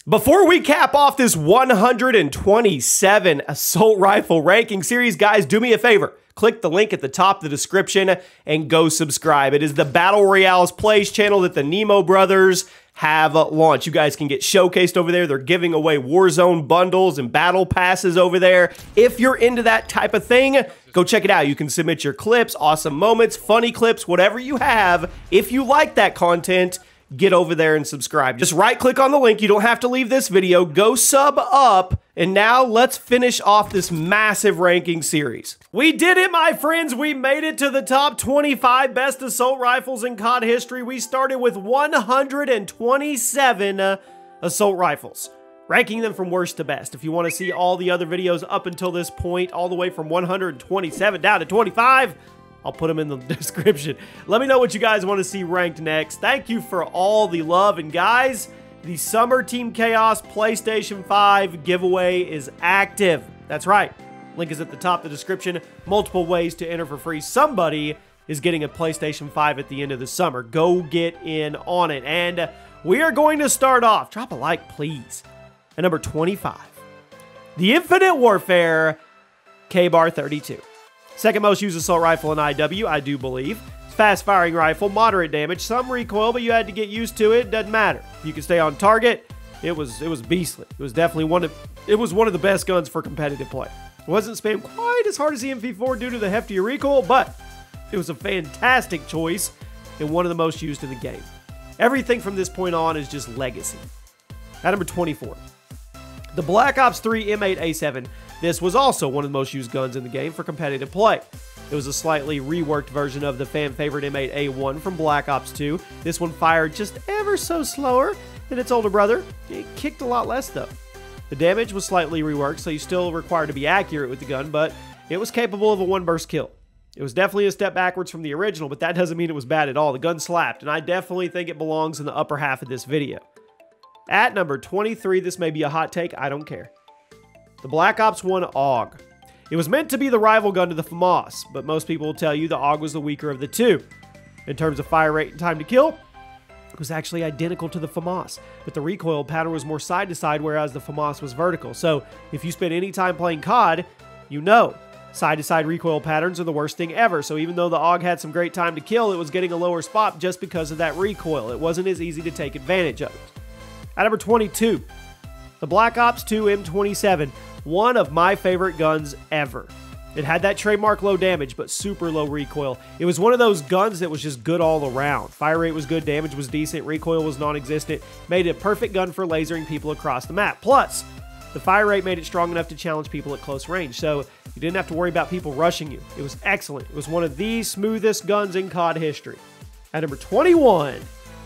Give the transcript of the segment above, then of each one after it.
Before we cap off this 127 assault rifle ranking series, guys, do me a favor. Click the link at the top of the description and go subscribe. It is the Battle Royales Plays channel that the Nemo brothers have launched. You guys can get showcased over there. They're giving away Warzone bundles and battle passes over there. If you're into that type of thing, go check it out. You can submit your clips, awesome moments, funny clips, whatever you have. If you like that content, get over there and subscribe. Just right click on the link. You don't have to leave this video. Go sub up. And now let's finish off this massive ranking series. We did it, my friends. We made it to the top 25 best assault rifles in COD history. We started with 127 assault rifles, ranking them from worst to best. If you want to see all the other videos up until this point, all the way from 127 down to 25, I'll put them in the description. Let me know what you guys want to see ranked next. Thank you for all the love. And guys, the Summer Team Chaos PlayStation 5 giveaway is active. That's right. Link is at the top of the description. Multiple ways to enter for free. Somebody is getting a PlayStation 5 at the end of the summer. Go get in on it. And we are going to start off. Drop a like, please. At number 25. The Infinite Warfare K-Bar 32. Second most used assault rifle in IW, I do believe. Fast firing rifle, moderate damage, some recoil, but you had to get used to it. Doesn't matter. You can stay on target. It was beastly. It was definitely one of the best guns for competitive play. It wasn't spammed quite as hard as the MP4 due to the heftier recoil, but it was a fantastic choice and one of the most used in the game. Everything from this point on is just legacy. At number 24, the Black Ops 3 M8A7. This was also one of the most used guns in the game for competitive play. It was a slightly reworked version of the fan favorite M8A1 from Black Ops 2. This one fired just ever so slower than its older brother. It kicked a lot less though. The damage was slightly reworked, so you still required to be accurate with the gun, but it was capable of a one-burst kill. It was definitely a step backwards from the original, but that doesn't mean it was bad at all. The gun slapped, and I definitely think it belongs in the upper half of this video. At number 23, this may be a hot take, I don't care. The Black Ops 1 AUG. It was meant to be the rival gun to the FAMAS, but most people will tell you the AUG was the weaker of the two. In terms of fire rate and time to kill, it was actually identical to the FAMAS, but the recoil pattern was more side to side, whereas the FAMAS was vertical. So if you spend any time playing COD, you know side to side recoil patterns are the worst thing ever. So even though the AUG had some great time to kill, it was getting a lower spot just because of that recoil. It wasn't as easy to take advantage of it. At number 22, the Black Ops 2 M27. One of my favorite guns ever. It had that trademark low damage, but super low recoil. It was one of those guns that was just good all around. Fire rate was good, damage was decent, recoil was non-existent. Made it a perfect gun for lasering people across the map. Plus, the fire rate made it strong enough to challenge people at close range, so you didn't have to worry about people rushing you. It was excellent. It was one of the smoothest guns in COD history. At number 21,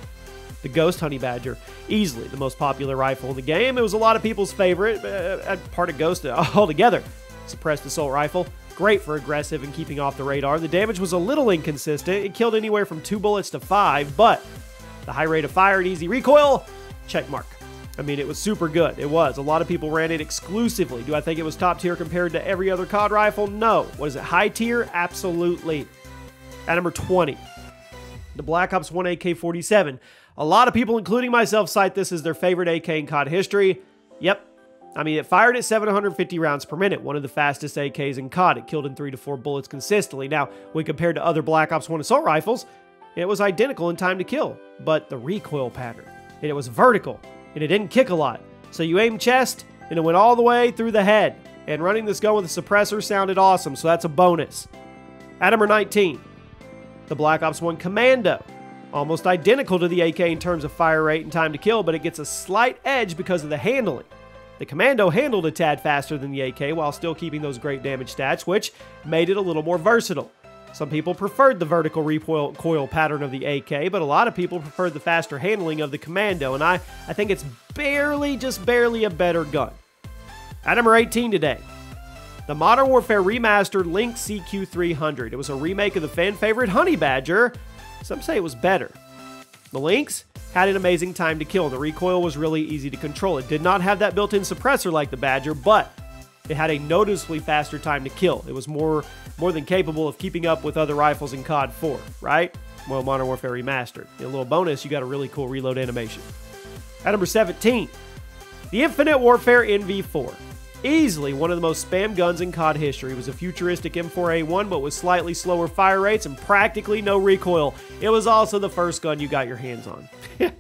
the Ghost Honey Badger, easily the most popular rifle in the game. It was a lot of people's favorite, part of Ghost altogether. Suppressed assault rifle, great for aggressive and keeping off the radar. The damage was a little inconsistent. It killed anywhere from 2 bullets to 5, but the high rate of fire and easy recoil, check mark. I mean, it was super good. It was. A lot of people ran it exclusively. Do I think it was top tier compared to every other COD rifle? No. What is it, high tier? Absolutely. At number 20, the Black Ops 1 AK-47. A lot of people, including myself, cite this as their favorite AK in COD history. Yep. I mean, it fired at 750 rounds per minute, one of the fastest AKs in COD. It killed in 3 to 4 bullets consistently. Now, when compared to other Black Ops 1 assault rifles, it was identical in time to kill, but the recoil pattern, and it was vertical, and it didn't kick a lot. So you aim chest, and it went all the way through the head. And running this gun with a suppressor sounded awesome, so that's a bonus. At number 19, the Black Ops 1 Commando. Almost identical to the AK in terms of fire rate and time to kill, but it gets a slight edge because of the handling. The Commando handled a tad faster than the AK while still keeping those great damage stats, which made it a little more versatile. Some people preferred the vertical recoil pattern of the AK, but a lot of people preferred the faster handling of the Commando, and I think it's just barely a better gun. At number 18 today, the Modern Warfare Remastered Lynx CQ300. It was a remake of the fan favorite Honey Badger. Some say it was better. The Lynx had an amazing time to kill. The recoil was really easy to control. It did not have that built-in suppressor like the Badger, but it had a noticeably faster time to kill. It was more than capable of keeping up with other rifles in COD 4, right? Well, Modern Warfare Remastered. A little bonus, you got a really cool reload animation. At number 17, The Infinite Warfare NV4. Easily one of the most spammed guns in COD history. It was a futuristic M4A1, but with slightly slower fire rates and practically no recoil. It was also the first gun you got your hands on.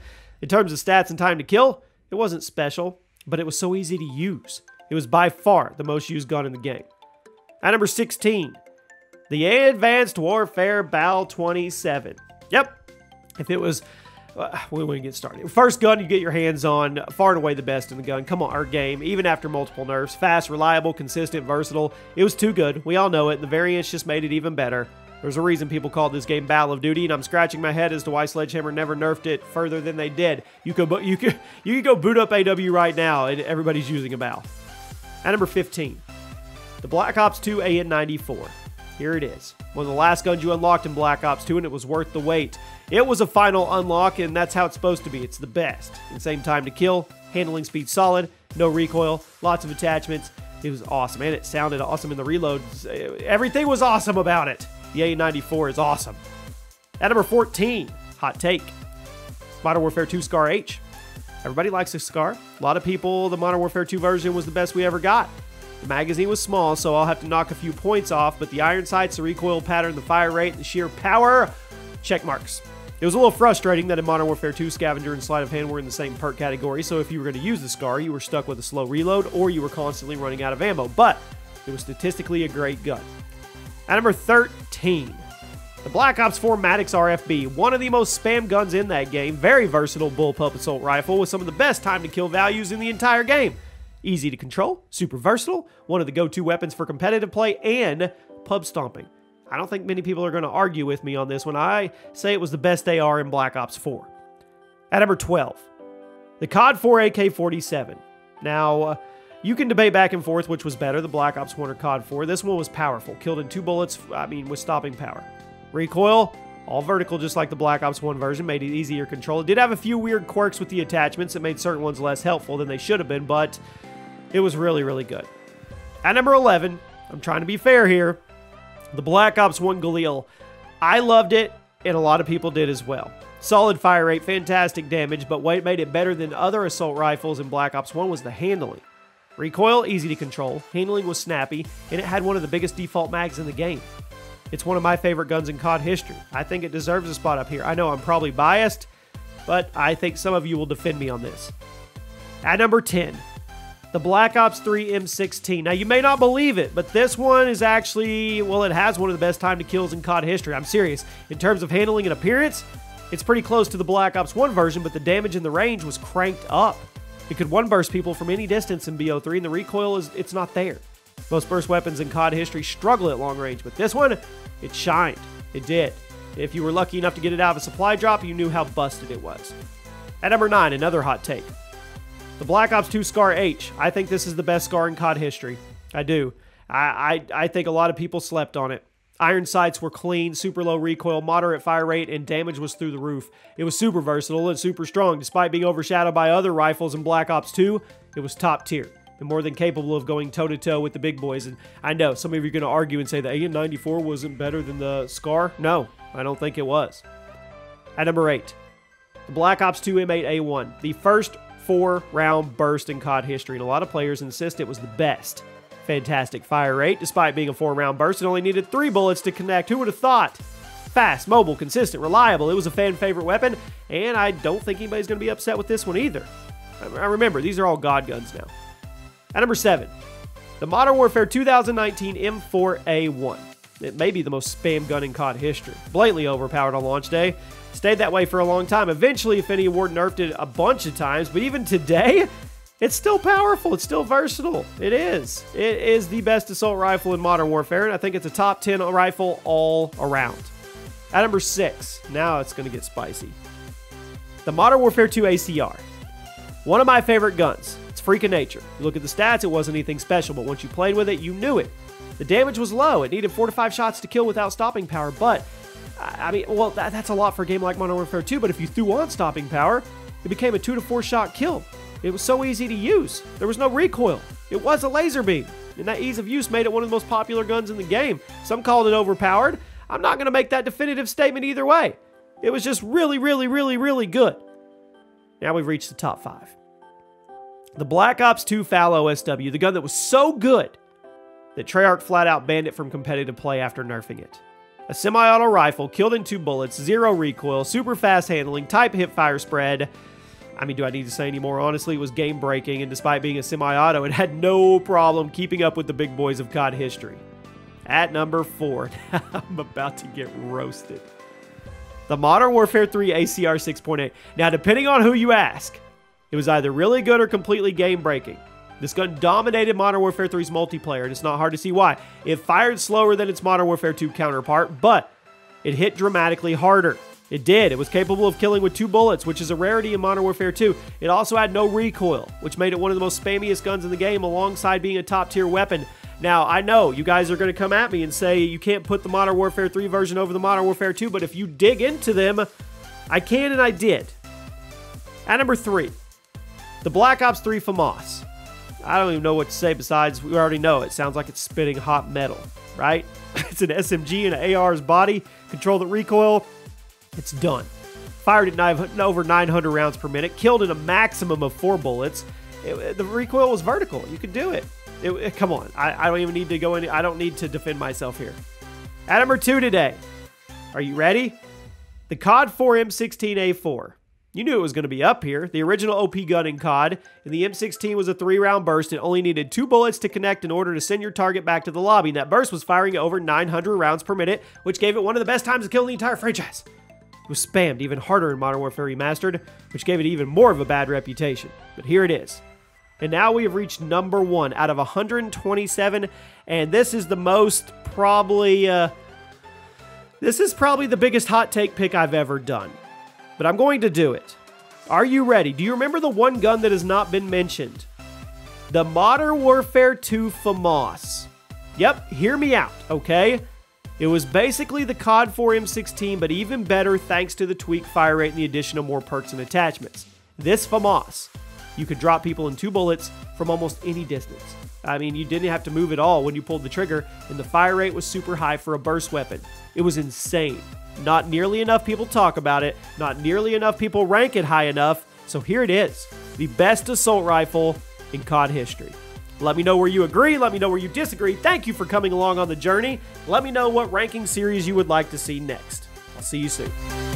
In terms of stats and time to kill, it wasn't special, but it was so easy to use. It was by far the most used gun in the game. At number 16, the Advanced Warfare BAL-27. Yep, if it was... we wouldn't get started. First gun you get your hands on, far and away the best in the gun. Come on, our game, even after multiple nerfs. Fast, reliable, consistent, versatile. It was too good. We all know it. The variants just made it even better. There's a reason people called this game Battle of Duty, and I'm scratching my head as to why Sledgehammer never nerfed it further than they did. You could go boot up AW right now, and everybody's using a BAL. At number 15, the Black Ops 2 AN-94. Here it is. One of the last guns you unlocked in Black Ops 2, and it was worth the wait. It was a final unlock, and that's how it's supposed to be. It's the best. Insane time to kill, handling speed solid, no recoil, lots of attachments. It was awesome, and it sounded awesome in the reloads. Everything was awesome about it. The AN-94 is awesome. At number 14, hot take, Modern Warfare 2 Scar H. Everybody likes the Scar. A lot of people, the Modern Warfare 2 version was the best we ever got. The magazine was small, so I'll have to knock a few points off, but the iron sights, the recoil pattern, the fire rate, the sheer power, check marks. It was a little frustrating that in Modern Warfare 2, Scavenger and Sleight of Hand were in the same perk category, so if you were going to use the Scar, you were stuck with a slow reload, or you were constantly running out of ammo, but it was statistically a great gun. At number 13, the Black Ops 4 Maddox RFB, one of the most spammed guns in that game, very versatile bullpup assault rifle with some of the best time to kill values in the entire game. Easy to control, super versatile, one of the go-to weapons for competitive play, and pub stomping. I don't think many people are going to argue with me on this when I say it was the best AR in Black Ops 4. At number 12, the COD 4 AK-47. Now, you can debate back and forth which was better, the Black Ops 1 or COD 4. This one was powerful, killed in 2 bullets, with stopping power. Recoil, all vertical just like the Black Ops 1 version, made it easier to control. It did have a few weird quirks with the attachments that made certain ones less helpful than they should have been, but it was really, really good. At number 11, I'm trying to be fair here, the Black Ops 1 Galil. I loved it, and a lot of people did as well. Solid fire rate, fantastic damage, but what made it better than other assault rifles in Black Ops 1 was the handling. Recoil, easy to control, handling was snappy, and it had one of the biggest default mags in the game. It's one of my favorite guns in COD history. I think it deserves a spot up here. I know I'm probably biased, but I think some of you will defend me on this. At number 10, the Black Ops 3 M16. Now, you may not believe it, but this one is actually, well, it has one of the best time to kills in COD history. I'm serious. In terms of handling and appearance, it's pretty close to the Black Ops 1 version, but the damage and the range was cranked up. It could one-burst people from any distance in BO3, and the recoil it's not there. Most burst weapons in COD history struggle at long range, but this one, it shined. It did. If you were lucky enough to get it out of a supply drop, you knew how busted it was. At number 9, another hot take. The Black Ops 2 Scar H. I think this is the best Scar in COD history. I do. I think a lot of people slept on it. Iron sights were clean, super low recoil, moderate fire rate, and damage was through the roof. It was super versatile and super strong. Despite being overshadowed by other rifles in Black Ops 2, it was top tier and more than capable of going toe-to-toe with the big boys. And I know some of you are going to argue and say the AN-94 wasn't better than the Scar. No, I don't think it was. At number 8, the Black Ops 2 M8A1, the first 4-round burst in COD history, and a lot of players insist it was the best. Fantastic fire rate. Despite being a 4-round burst, it only needed 3 bullets to connect. Who would have thought? Fast, mobile, consistent, reliable. It was a fan favorite weapon, and I don't think anybody's going to be upset with this one either. I remember, these are all God guns now. At number 7, the Modern Warfare 2019 M4A1. It may be the most spammed gun in COD history. Blatantly overpowered on launch day. Stayed that way for a long time. Eventually, Affinity Award nerfed it a bunch of times, but even today, it's still powerful. It's still versatile. It is. It is the best assault rifle in Modern Warfare, and I think it's a top 10 rifle all around. At number 6, now it's going to get spicy. The Modern Warfare 2 ACR. One of my favorite guns. It's freak of nature. You look at the stats, it wasn't anything special, but once you played with it, you knew it. The damage was low. It needed 4 to 5 shots to kill without stopping power, but, I mean, well, that's a lot for a game like Modern Warfare 2, but if you threw on stopping power, it became a 2 to 4 shot kill. It was so easy to use. There was no recoil. It was a laser beam, and that ease of use made it one of the most popular guns in the game. Some called it overpowered. I'm not going to make that definitive statement either way. It was just really, really, really, really good. Now we've reached the top 5. The Black Ops 2 FAL OSW, the gun that was so good that Treyarch flat out banned it from competitive play after nerfing it. A semi-auto rifle, killed in 2 bullets, 0 recoil, super fast handling, type hip fire spread. I mean, do I need to say any more? Honestly, it was game breaking, and despite being a semi-auto, it had no problem keeping up with the big boys of COD history. At number 4, I'm about to get roasted. The Modern Warfare 3 ACR 6.8. Now, depending on who you ask, it was either really good or completely game breaking. This gun dominated Modern Warfare 3's multiplayer, and it's not hard to see why. It fired slower than its Modern Warfare 2 counterpart, but it hit dramatically harder. It did. It was capable of killing with 2 bullets, which is a rarity in Modern Warfare 2. It also had no recoil, which made it one of the most spammiest guns in the game, alongside being a top-tier weapon. Now, I know you guys are going to come at me and say you can't put the Modern Warfare 3 version over the Modern Warfare 2, but if you dig into them, I can, and I did. At number 3, the Black Ops 3 FAMAS. I don't even know what to say besides we already know it sounds like it's spitting hot metal, right? It's an SMG and an AR's body, controlled at recoil. It's done. Fired at over 900 rounds per minute, killed in a maximum of 4 bullets. The recoil was vertical. You could do it. Come on. I don't even need to go in. I don't need to defend myself here. At number 2 today. Are you ready? The COD 4 M16A4. You knew it was going to be up here. The original OP gun in COD, and the M16 was a 3-round burst and only needed 2 bullets to connect in order to send your target back to the lobby. And that burst was firing at over 900 rounds per minute, which gave it one of the best times to kill in the entire franchise. It was spammed even harder in Modern Warfare Remastered, which gave it even more of a bad reputation. But here it is. And now we have reached number 1 out of 127, and this is the most probably, this is probably the biggest hot take pick I've ever done. But I'm going to do it. Are you ready? Do you remember the one gun that has not been mentioned? The Modern Warfare 2 FAMAS. Yep, hear me out, okay? It was basically the COD 4 M16, but even better thanks to the tweaked fire rate and the addition of more perks and attachments. This FAMAS, you could drop people in 2 bullets from almost any distance. I mean, you didn't have to move at all when you pulled the trigger, and the fire rate was super high for a burst weapon. It was insane. Not nearly enough people talk about it, not nearly enough people rank it high enough, so here it is, the best assault rifle in COD history. Let me know where you agree, let me know where you disagree. Thank you for coming along on the journey. Let me know what ranking series you would like to see next. I'll see you soon.